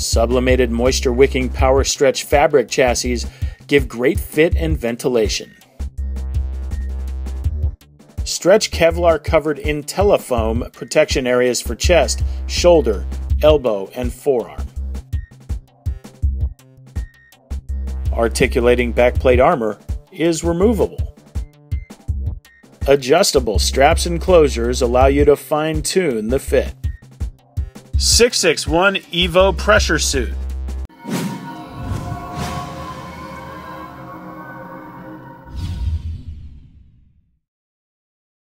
Sublimated moisture-wicking power stretch fabric chassis give great fit and ventilation. Stretch Kevlar covered IntelliFoam protection areas for chest, shoulder, elbow, and forearm. Articulating backplate armor is removable. Adjustable straps and closures allow you to fine-tune the fit. 661 EVO Pressure Suit.